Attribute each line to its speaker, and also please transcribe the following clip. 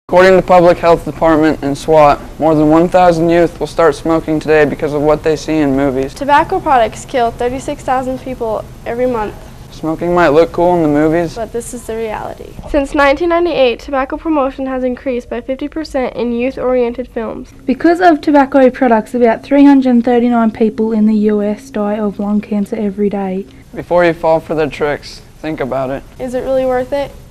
Speaker 1: According to the Public Health Department and SWAT, more than 1,000 youth will start smoking today because of what they see in movies.
Speaker 2: Tobacco products kill 36,000 people every month.
Speaker 1: Smoking might look cool in the movies,
Speaker 2: but this is the reality. Since 1998, tobacco promotion has increased by 50% in youth-oriented films.
Speaker 3: Because of tobacco products, about 339 people in the US die of lung cancer every day.
Speaker 1: Before you fall for their tricks, think about it.
Speaker 2: Is it really worth it?